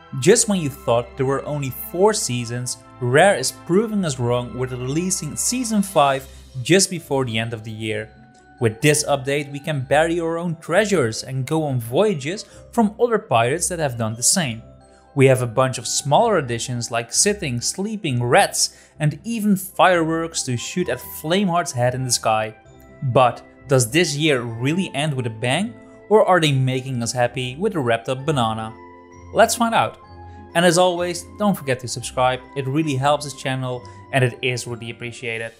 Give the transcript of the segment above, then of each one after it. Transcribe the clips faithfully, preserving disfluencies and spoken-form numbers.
Just when you thought there were only four seasons, Rare is proving us wrong with releasing Season five just before the end of the year. With this update we can bury our own treasures and go on voyages from other pirates that have done the same. We have a bunch of smaller additions like sitting, sleeping, rats and even fireworks to shoot at Flameheart's head in the sky. But does this year really end with a bang, or are they making us happy with a wrapped up banana? Let's find out. And as always, don't forget to subscribe, it really helps this channel and it is really appreciated.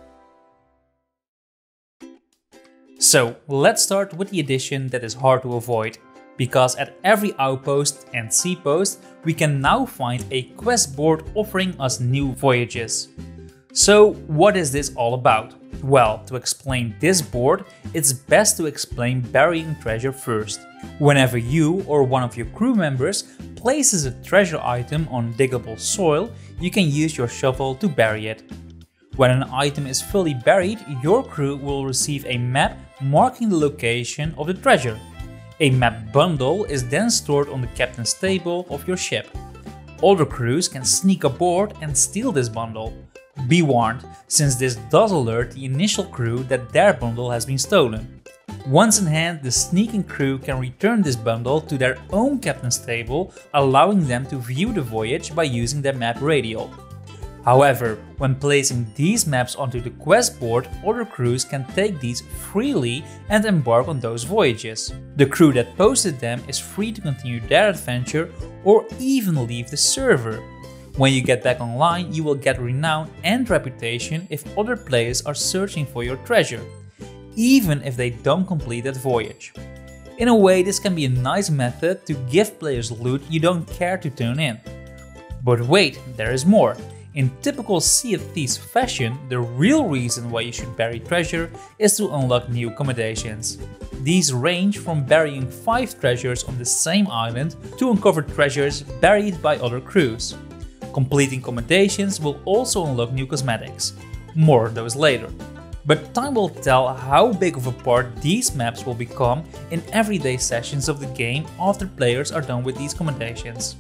So let's start with the addition that is hard to avoid, because at every outpost and sea post we can now find a quest board offering us new voyages. So what is this all about? Well, to explain this board, it's best to explain burying treasure first. Whenever you or one of your crew members places a treasure item on diggable soil, you can use your shovel to bury it. When an item is fully buried, your crew will receive a map marking the location of the treasure. A map bundle is then stored on the captain's table of your ship. Other crews can sneak aboard and steal this bundle. Be warned, since this does alert the initial crew that their bundle has been stolen. Once in hand, the sneaking crew can return this bundle to their own captain's table, allowing them to view the voyage by using their map radial. However, when placing these maps onto the quest board, other crews can take these freely and embark on those voyages. The crew that posted them is free to continue their adventure or even leave the server. When you get back online, you will get renown and reputation if other players are searching for your treasure, even if they don't complete that voyage. In a way, this can be a nice method to give players loot you don't care to turn in. But wait, there is more. In typical Sea of Thieves fashion, the real reason why you should bury treasure is to unlock new accommodations. These range from burying five treasures on the same island to uncover treasures buried by other crews. Completing accommodations will also unlock new cosmetics. More on those later. But time will tell how big of a part these maps will become in everyday sessions of the game after players are done with these accommodations.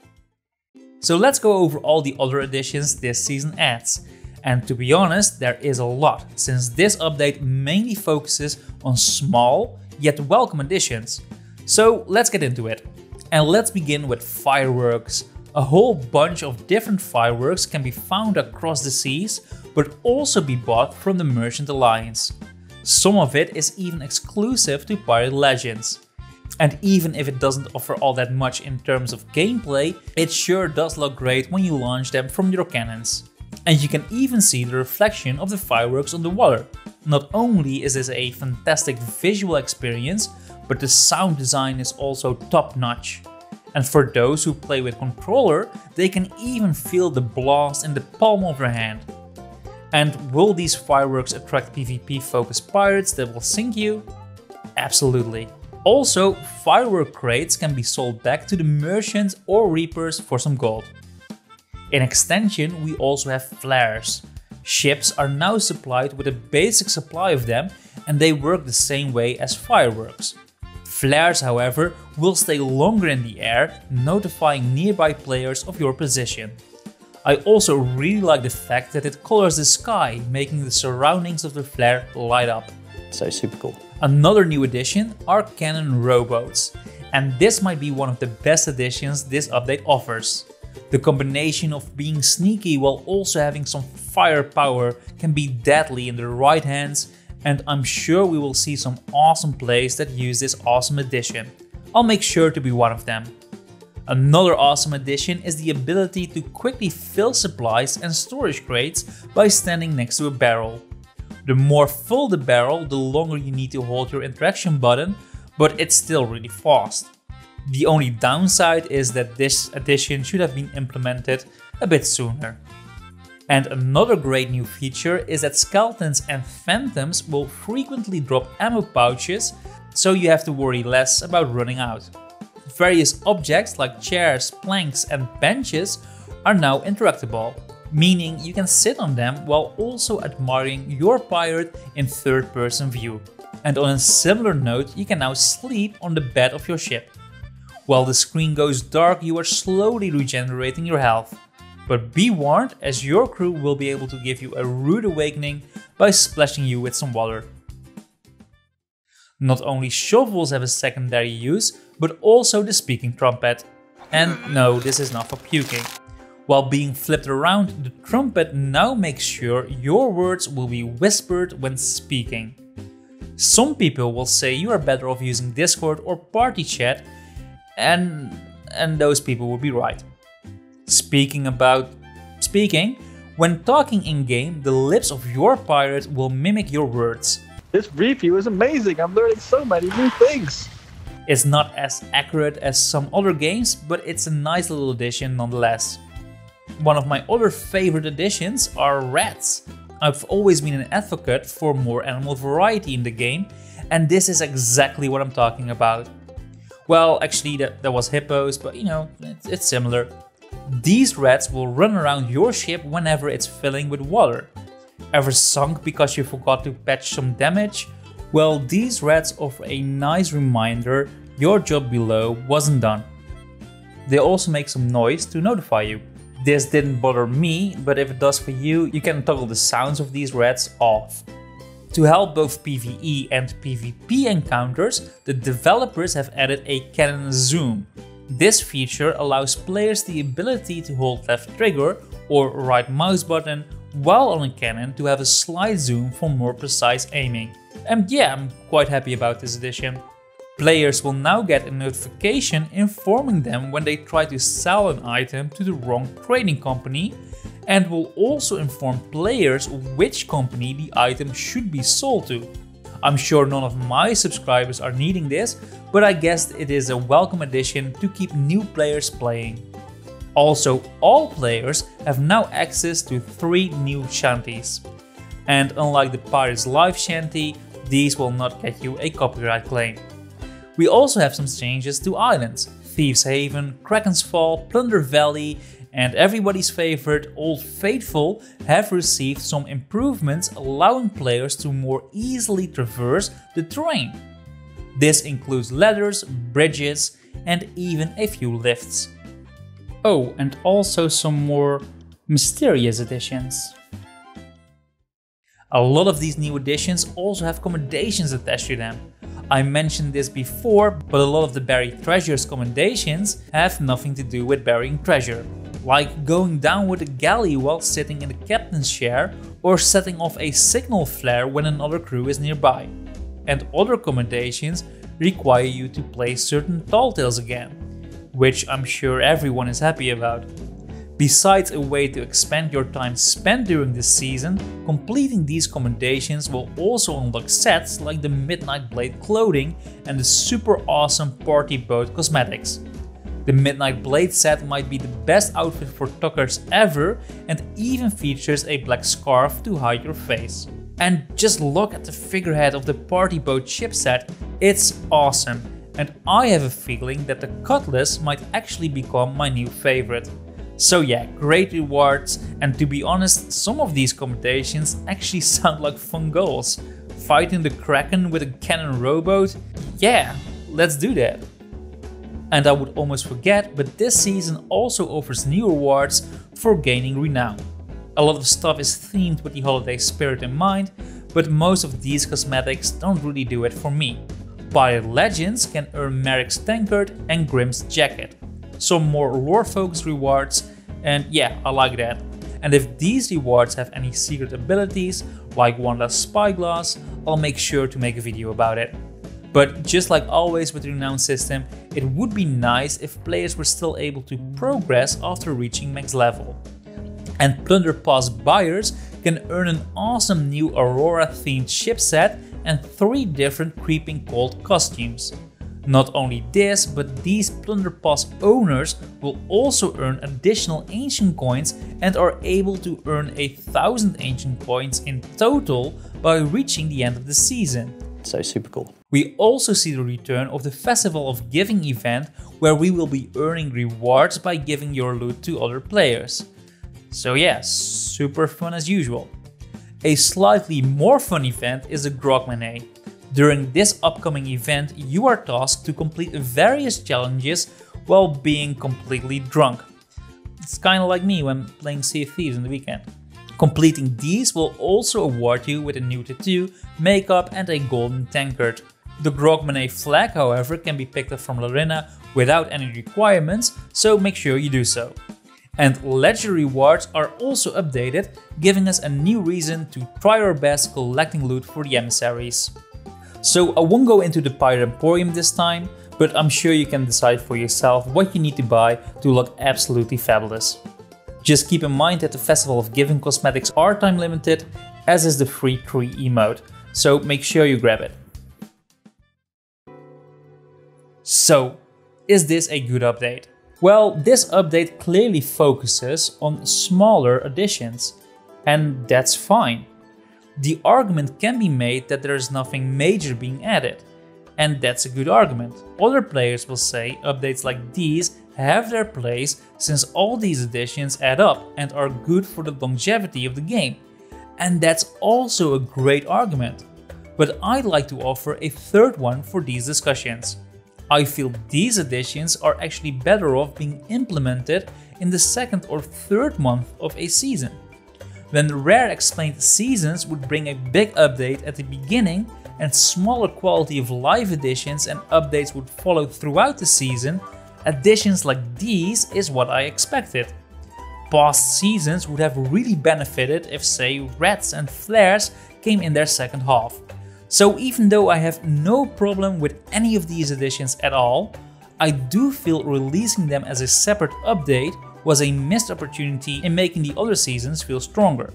So let's go over all the other additions this season adds. And to be honest, there is a lot, since this update mainly focuses on small yet welcome additions. So let's get into it. And let's begin with fireworks. A whole bunch of different fireworks can be found across the seas, but also be bought from the Merchant Alliance. Some of it is even exclusive to Pirate Legends. And even if it doesn't offer all that much in terms of gameplay, it sure does look great when you launch them from your cannons. And you can even see the reflection of the fireworks on the water. Not only is this a fantastic visual experience, but the sound design is also top notch. And for those who play with controller, they can even feel the blast in the palm of their hand. And will these fireworks attract PvP focused pirates that will sink you? Absolutely. Also, firework crates can be sold back to the merchants or reapers for some gold. In extension, we also have flares. Ships are now supplied with a basic supply of them and they work the same way as fireworks. Flares, however, will stay longer in the air, notifying nearby players of your position. I also really like the fact that it colors the sky, making the surroundings of the flare light up. So super cool. Another new addition are cannon rowboats, and this might be one of the best additions this update offers. The combination of being sneaky while also having some firepower can be deadly in the right hands, and I'm sure we will see some awesome plays that use this awesome addition. I'll make sure to be one of them. Another awesome addition is the ability to quickly fill supplies and storage crates by standing next to a barrel. The more full the barrel, the longer you need to hold your interaction button, but it's still really fast. The only downside is that this addition should have been implemented a bit sooner. And another great new feature is that skeletons and phantoms will frequently drop ammo pouches, so you have to worry less about running out. Various objects like chairs, planks and benches are now interactable, meaning you can sit on them while also admiring your pirate in third-person view. And on a similar note, you can now sleep on the bed of your ship. While the screen goes dark, you are slowly regenerating your health. But be warned, as your crew will be able to give you a rude awakening by splashing you with some water. Not only shovels have a secondary use, but also the speaking trumpet. And no, this is not for puking. While being flipped around, the trumpet now makes sure your words will be whispered when speaking. Some people will say you are better off using Discord or party chat, and, and those people will be right. Speaking about speaking, when talking in-game, the lips of your pirate will mimic your words. This review is amazing, I'm learning so many new things. It's not as accurate as some other games, but it's a nice little addition nonetheless. One of my other favorite additions are rats. I've always been an advocate for more animal variety in the game, and this is exactly what I'm talking about. Well, actually that, that was hippos, but you know, it's, it's similar. These rats will run around your ship whenever it's filling with water. Ever sunk because you forgot to patch some damage? Well, these rats offer a nice reminder your job below wasn't done. They also make some noise to notify you. This didn't bother me, but if it does for you, you can toggle the sounds of these rats off. To help both PvE and PvP encounters, the developers have added a cannon zoom. This feature allows players the ability to hold left trigger or right mouse button while on a cannon to have a slight zoom for more precise aiming. And yeah, I'm quite happy about this addition. Players will now get a notification informing them when they try to sell an item to the wrong trading company, and will also inform players which company the item should be sold to. I'm sure none of my subscribers are needing this, but I guess it is a welcome addition to keep new players playing. Also, all players have now access to three new shanties. And unlike the Pirates Live shanty, these will not get you a copyright claim. We also have some changes to islands. Thieves Haven, Kraken's Fall, Plunder Valley, and everybody's favorite Old Faithful have received some improvements allowing players to more easily traverse the terrain. This includes ladders, bridges, and even a few lifts. Oh, and also some more mysterious additions. A lot of these new additions also have commendations attached to them. I mentioned this before, but a lot of the buried treasures commendations have nothing to do with burying treasure. Like going down with a galley while sitting in the captain's chair, or setting off a signal flare when another crew is nearby. And other commendations require you to play certain tall tales again, which I'm sure everyone is happy about. Besides a way to expand your time spent during this season, completing these commendations will also unlock sets like the Midnight Blade clothing and the super awesome Party Boat cosmetics. The Midnight Blade set might be the best outfit for Tuckers ever, and even features a black scarf to hide your face. And just look at the figurehead of the Party Boat ship set, it's awesome, and I have a feeling that the Cutlass might actually become my new favorite. So yeah, great rewards, and to be honest, some of these commendations actually sound like fun goals. Fighting the Kraken with a cannon rowboat? Yeah, let's do that. And I would almost forget, but this season also offers new rewards for gaining renown. A lot of stuff is themed with the holiday spirit in mind, but most of these cosmetics don't really do it for me. Pirate Legends can earn Merrick's Tankard and Grimm's Jacket. Some more lore focused rewards, and yeah, I like that. And if these rewards have any secret abilities, like one last spyglass, I'll make sure to make a video about it. But just like always with the renown system, it would be nice if players were still able to progress after reaching max level. And Plunder Pass buyers can earn an awesome new Aurora themed ship set and three different Creeping Cold costumes. Not only this, but these Plunder Pass owners will also earn additional ancient coins and are able to earn a thousand ancient coins in total by reaching the end of the season. So super cool. We also see the return of the Festival of Giving event, where we will be earning rewards by giving your loot to other players. So yeah, super fun as usual. A slightly more fun event is the Grogmanay. During this upcoming event, you are tasked to complete various challenges while being completely drunk. It's kinda like me when playing Sea of Thieves in the weekend. Completing these will also award you with a new tattoo, makeup and a golden tankard. The Grogmanay flag, however, can be picked up from Larinna without any requirements, so make sure you do so. And ledger rewards are also updated, giving us a new reason to try our best collecting loot for the emissaries. So I won't go into the Pirate Emporium this time, but I'm sure you can decide for yourself what you need to buy to look absolutely fabulous. Just keep in mind that the Festival of Giving cosmetics are time limited, as is the free Kree emote, so make sure you grab it. So, is this a good update? Well, this update clearly focuses on smaller additions, and that's fine. The argument can be made that there is nothing major being added, and that's a good argument. Other players will say updates like these have their place since all these additions add up and are good for the longevity of the game, and that's also a great argument. But I'd like to offer a third one for these discussions. I feel these additions are actually better off being implemented in the second or third month of a season. When Rare explained seasons would bring a big update at the beginning and smaller quality of life additions and updates would follow throughout the season, additions like these is what I expected. Past seasons would have really benefited if, say, Rats and Flares came in their second half. So even though I have no problem with any of these additions at all, I do feel releasing them as a separate update was a missed opportunity in making the other seasons feel stronger.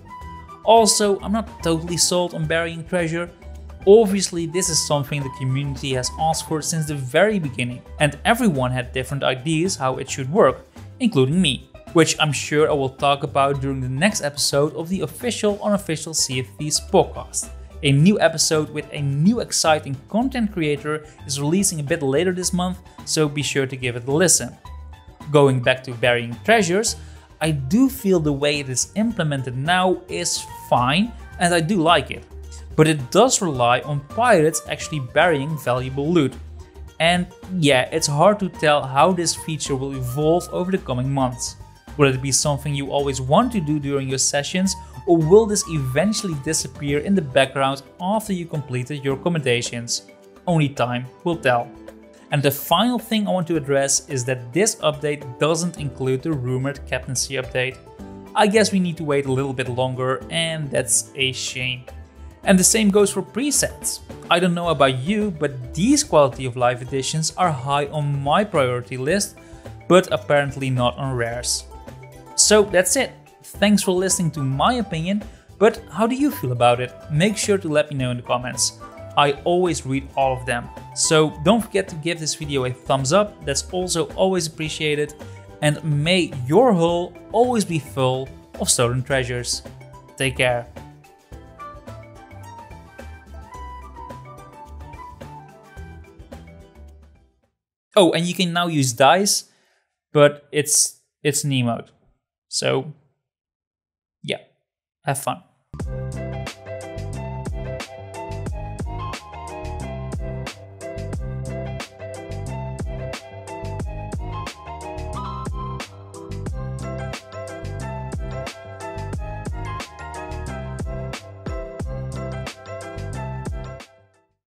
Also, I'm not totally sold on Burying Treasure. Obviously, this is something the community has asked for since the very beginning, and everyone had different ideas how it should work, including me, which I'm sure I will talk about during the next episode of the official unofficial Sea of Thieves podcast. A new episode with a new exciting content creator is releasing a bit later this month, so be sure to give it a listen. Going back to Burying Treasures, I do feel the way it is implemented now is fine and I do like it. But it does rely on pirates actually burying valuable loot. And yeah, it's hard to tell how this feature will evolve over the coming months. Will it be something you always want to do during your sessions, or will this eventually disappear in the background after you completed your accommodations? Only time will tell. And the final thing I want to address is that this update doesn't include the rumored captaincy update. I guess we need to wait a little bit longer, and that's a shame. And the same goes for presets. I don't know about you, but these quality of life additions are high on my priority list, but apparently not on Rare's. So that's it. Thanks for listening to my opinion, but how do you feel about it? Make sure to let me know in the comments. I always read all of them. So don't forget to give this video a thumbs up, that's also always appreciated. And may your hull always be full of stolen treasures. Take care. Oh, and you can now use dice, but it's it's an emote. So yeah, have fun.